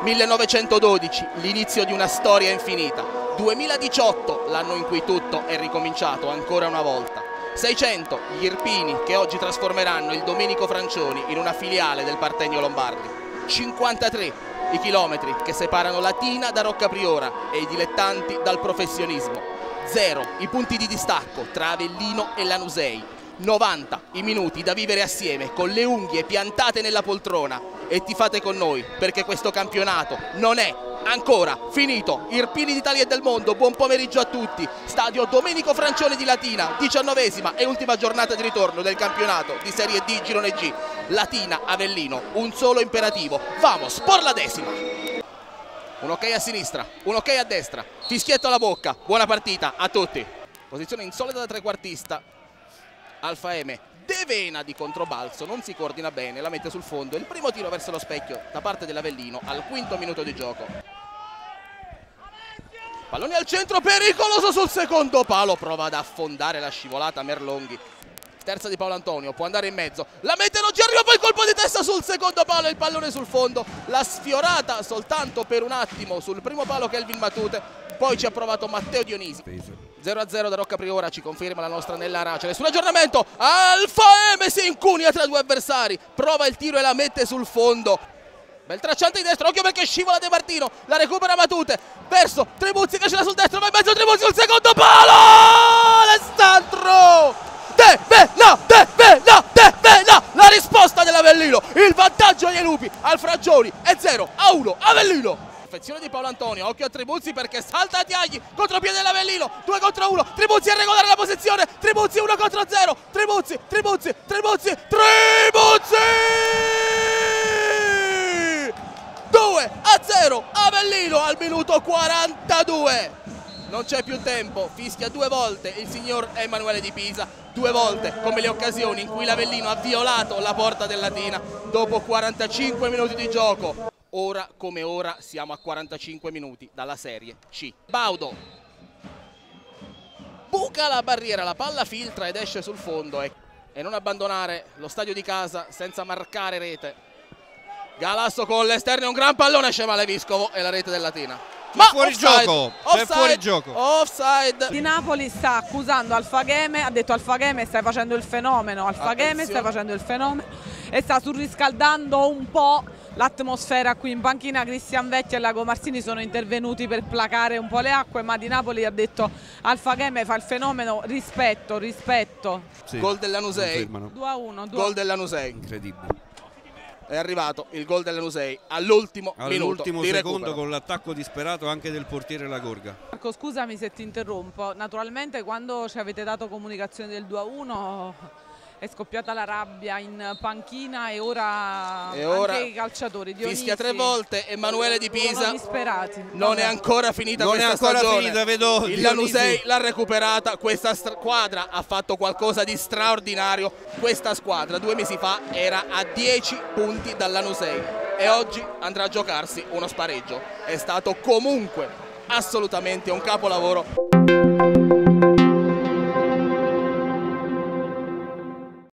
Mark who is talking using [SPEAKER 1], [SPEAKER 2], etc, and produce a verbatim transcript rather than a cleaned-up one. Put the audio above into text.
[SPEAKER 1] millenovecentododici, l'inizio di una storia infinita. duemiladiciotto, l'anno in cui tutto è ricominciato ancora una volta. seicento, gli Irpini che oggi trasformeranno il Domenico Francioni in una filiale del Partenio Lombardi. cinquantatré, i chilometri che separano Latina da Roccapriora e i dilettanti dal professionismo. zero, i punti di distacco tra Avellino e Lanusei. novanta, i minuti da vivere assieme con le unghie piantate nella poltrona. E tifate con noi perché questo campionato non è ancora finito. Irpini d'Italia e del mondo, buon pomeriggio a tutti. Stadio Domenico Francioni di Latina, diciannovesima e ultima giornata di ritorno del campionato di Serie D Girone G. Latina Avellino, un solo imperativo: vamos por la decima. Un ok a sinistra, un ok a destra, fischietto alla bocca, buona partita a tutti. Posizione insolita da trequartista. Alfa M, De Vena di controbalzo, non si coordina bene, la mette sul fondo. Il primo tiro verso lo specchio da parte dell'Avellino al quinto minuto di gioco. Pallone al centro, pericoloso sul secondo palo, prova ad affondare la scivolata Merlonghi. Terza di Paolo Antonio, può andare in mezzo, la mette, non ci arriva, poi colpo di testa sul secondo palo e il pallone sul fondo. La sfiorata soltanto per un attimo sul primo palo Kelvin Matute, poi ci ha provato Matteo Dionisi. zero a zero da Roccapriora, ci conferma la nostra Nella Arace. Nessun aggiornamento, Alfa M si incunia tra due avversari, prova il tiro e la mette sul fondo. Bel tracciante di destra, occhio perché scivola De Martino, la recupera Matute, verso Tribuzzi che ce l'ha sul destro, va in mezzo Tribuzzi sul secondo palo, Alessandro! De Vena, De Vena, De Vena, la risposta dell'Avellino, il vantaggio dei Lupi al Francioni è zero a uno Avellino. Perfezione di Paolo Antonio, occhio a Tribuzzi perché salta a Tiagli, contropiede dell'Avellino, due contro uno, Tribuzzi a regolare la posizione, Tribuzzi uno contro zero, Tribuzzi, Tribuzzi, Tribuzzi, Tribuzzi! due a zero, Avellino al minuto quarantadue. Non c'è più tempo, fischia due volte il signor Emanuele Di Pisa, due volte come le occasioni in cui l'Avellino ha violato la porta del Latina dopo quarantacinque minuti di gioco. Ora come ora siamo a quarantacinque minuti dalla Serie C. Baudo buca la barriera, la palla filtra ed esce sul fondo e, e non abbandonare lo stadio di casa senza marcare rete. Galasso con l'esterno, un gran pallone, esce male Vescovo e la rete del Latina.
[SPEAKER 2] Ma fuori gioco, c'è fuori gioco.
[SPEAKER 1] Offside.
[SPEAKER 3] Di Napoli sta accusando Alfagheme, ha detto Alfagheme stai facendo il fenomeno, Alfagheme stai facendo il fenomeno e sta surriscaldando un po' l'atmosfera qui in panchina. Cristian Vecchi e Lago Marsini sono intervenuti per placare un po' le acque, ma Di Napoli ha detto Alfagheme fa il fenomeno, rispetto, rispetto.
[SPEAKER 1] Sì, gol del Lanusei,
[SPEAKER 3] due a uno.
[SPEAKER 1] Gol del Lanusei.
[SPEAKER 2] Incredibile.
[SPEAKER 1] È arrivato il gol del Lanusei all'ultimo minuto
[SPEAKER 2] all'ultimo
[SPEAKER 1] di
[SPEAKER 2] secondo
[SPEAKER 1] recupero,
[SPEAKER 2] con l'attacco disperato anche del portiere La Gorga.
[SPEAKER 3] Marco, scusami se ti interrompo, naturalmente quando ci avete dato comunicazione del due a uno è scoppiata la rabbia in panchina e ora,
[SPEAKER 1] e ora
[SPEAKER 3] anche i calciatori Dionisi
[SPEAKER 1] fischia tre volte Emanuele Di Pisa,
[SPEAKER 3] sono disperati.
[SPEAKER 1] Non è ancora finita
[SPEAKER 2] non
[SPEAKER 1] questa
[SPEAKER 2] è ancora
[SPEAKER 1] stagione,
[SPEAKER 2] finita, vedo
[SPEAKER 1] il Lanusei l'ha recuperata, questa squadra ha fatto qualcosa di straordinario. Questa squadra due mesi fa era a dieci punti dal Lanusei e oggi andrà a giocarsi uno spareggio. È stato comunque assolutamente un capolavoro.